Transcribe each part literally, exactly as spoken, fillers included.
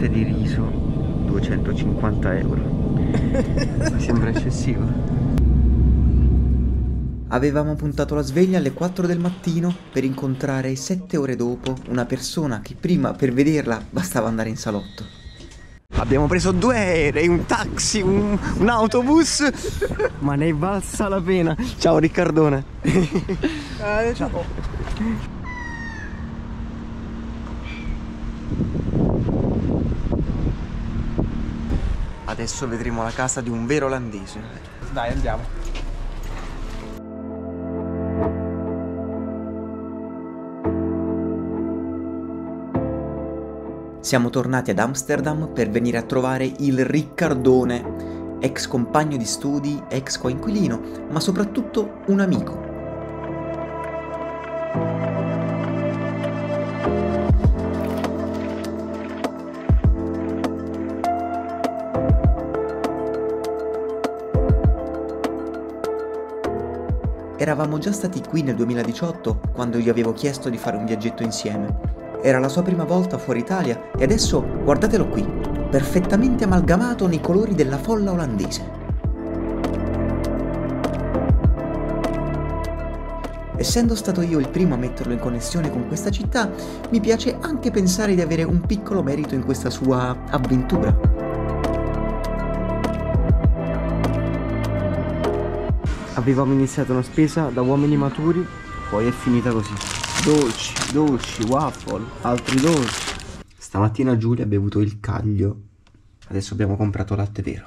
latte di riso, duecentocinquanta euro. Mi sembra eccessivo. Avevamo puntato la sveglia alle quattro del mattino per incontrare sette ore dopo una persona che prima per vederla bastava andare in salotto. Abbiamo preso due aerei, un taxi, un, un autobus, ma ne è valsa la pena. Ciao Riccardone. Eh, ciao. Adesso vedremo la casa di un vero olandese. Dai, andiamo. Siamo tornati ad Amsterdam per venire a trovare il Riccardone, ex compagno di studi, ex coinquilino, ma soprattutto un amico. Eravamo già stati qui nel duemiladiciotto quando gli avevo chiesto di fare un viaggetto insieme. Era la sua prima volta fuori Italia e adesso guardatelo qui, perfettamente amalgamato nei colori della folla olandese. Essendo stato io il primo a metterlo in connessione con questa città, mi piace anche pensare di avere un piccolo merito in questa sua avventura. Avevamo iniziato una spesa da uomini maturi, poi è finita così. Dolci, dolci, waffle, altri dolci. Stamattina Giulia ha bevuto il caglio. Adesso abbiamo comprato latte vero.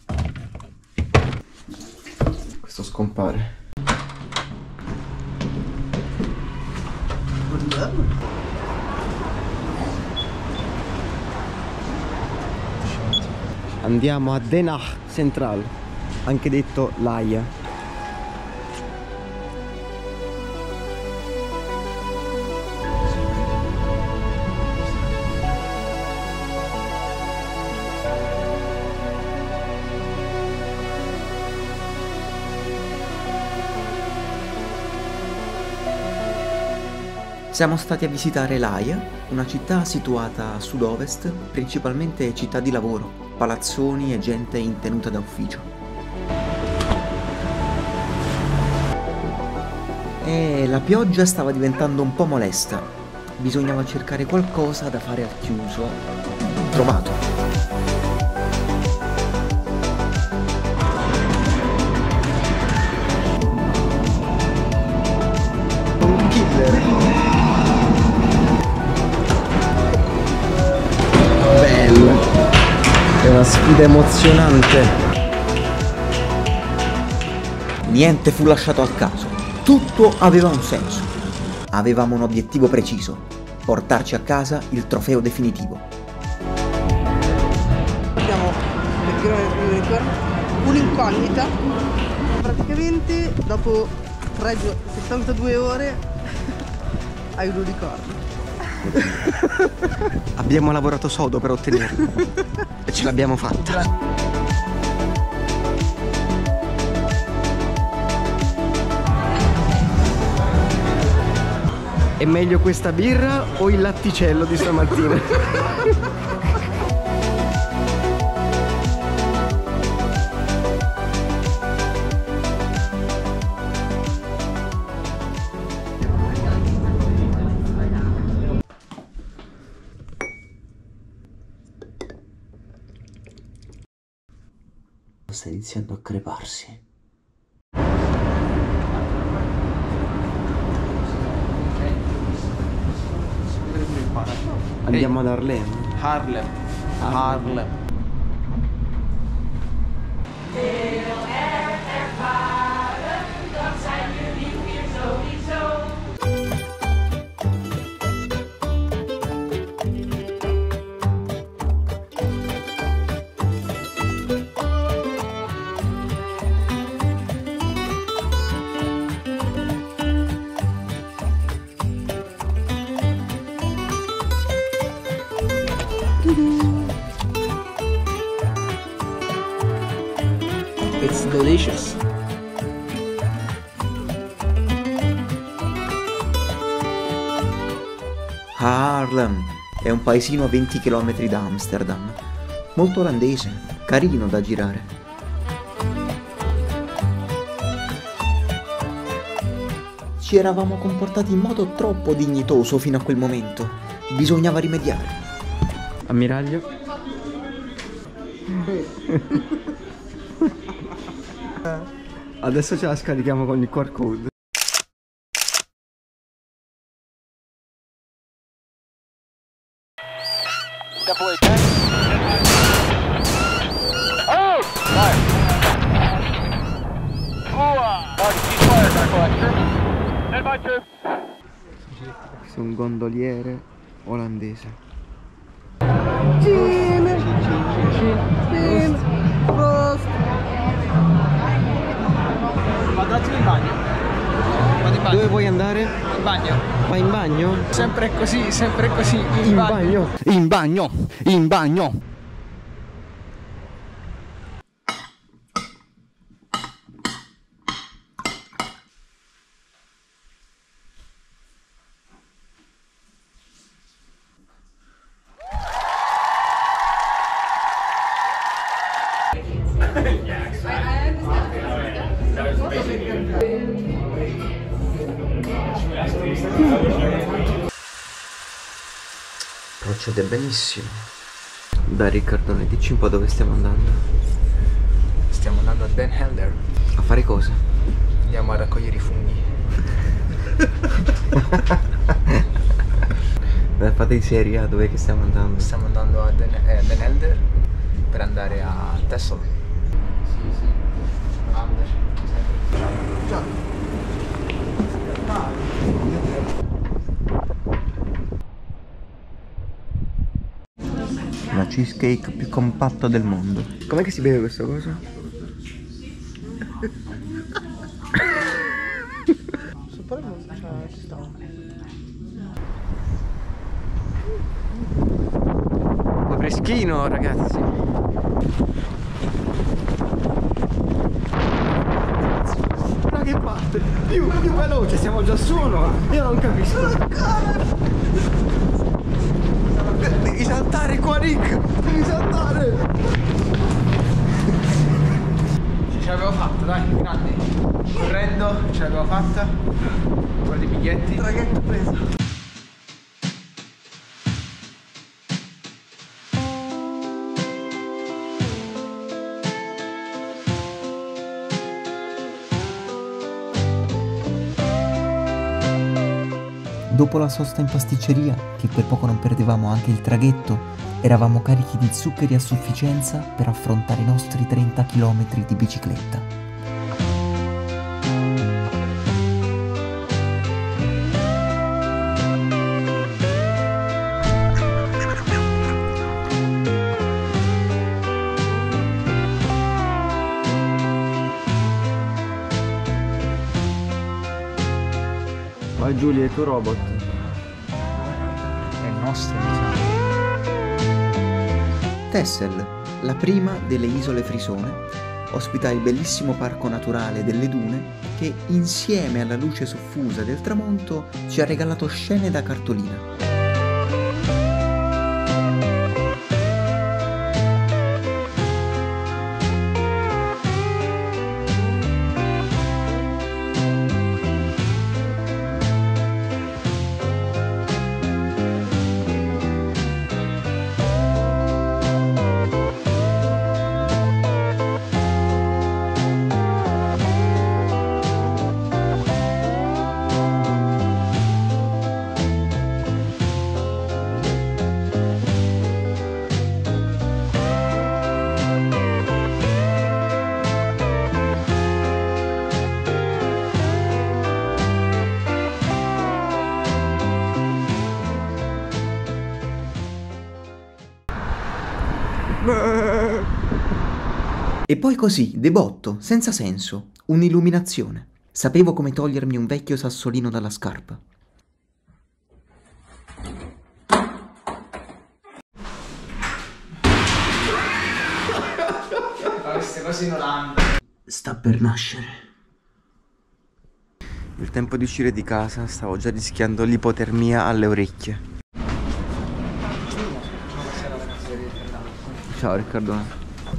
Questo scompare. Andiamo a Den Haag Central, anche detto l'Aia. Siamo stati a visitare l'Aia, una città situata a sud-ovest, principalmente città di lavoro, palazzoni e gente in tenuta da ufficio. E la pioggia stava diventando un po' molesta. Bisognava cercare qualcosa da fare al chiuso. Trovato. Un killer. Bello. È una sfida emozionante. Niente fu lasciato al caso. Tutto aveva un senso. Avevamo un obiettivo preciso: portarci a casa il trofeo definitivo. Abbiamo un'incognita. Praticamente dopo settantadue ore hai un unicorno. Abbiamo lavorato sodo per ottenerlo e ce l'abbiamo fatta. È meglio questa birra o il latticello di stamattina? Sta iniziando a creparsi. Andiamo ad Harlem. Harlem. Harlem. It's delicious. Harlem, è un paesino a venti chilometri da Amsterdam. Molto olandese, carino da girare. Ci eravamo comportati in modo troppo dignitoso fino a quel momento. Bisognava rimediare. Ammiraglio. Adesso ce la scarichiamo con il Q R code. Questo è un gondoliere olandese. Cin, cin, Prost. Vado un attimo in bagno. Vado in bagno. Dove vuoi andare? In bagno. Vai in bagno? Sempre così, sempre così. In, In bagno. bagno. In bagno. In bagno. Procede benissimo. Dai Riccardone, dici un po' dove stiamo andando. Stiamo andando a Den Helder. A fare cosa? Andiamo a raccogliere i funghi. Dai, fate in serie, a dov'è che stiamo andando? Stiamo andando a Den, eh, Den Helder per andare a Texel. Sì, sì. Ander. Ciao. La cheesecake più compatta del mondo. Com'è che si beve questa cosa? Ci sta. Un po' freschino, ragazzi. Ma che parte? Più, più veloce, siamo già su o no? Io non capisco. Devi saltare qua, Rick! Devi saltare! Ce l'avevo fatta, dai, grandi. Correndo, ce l'avevo fatta. Con i biglietti. Traghetto preso. Dopo la sosta in pasticceria, che per poco non perdevamo anche il traghetto, eravamo carichi di zuccheri a sufficienza per affrontare i nostri trenta chilometri di bicicletta. Vai Giulia, è il tuo robot. È il nostro, diciamo. Texel, la prima delle isole Frisone, ospita il bellissimo parco naturale delle dune che, insieme alla luce soffusa del tramonto, ci ha regalato scene da cartolina. E poi così, de botto, senza senso, un'illuminazione. Sapevo come togliermi un vecchio sassolino dalla scarpa. Queste cose in Olanda. Sta per nascere. Il tempo di uscire di casa, stavo già rischiando l'ipotermia alle orecchie. Ciao Riccardo.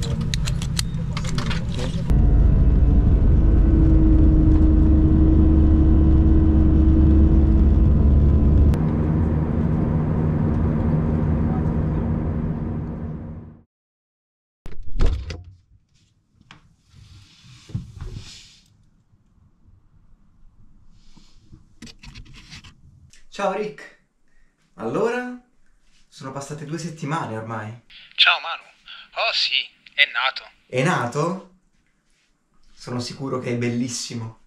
Ciao Rick, allora? Sono passate due settimane ormai. Ciao Manu. Oh sì, è nato. È nato? Sono sicuro che è bellissimo.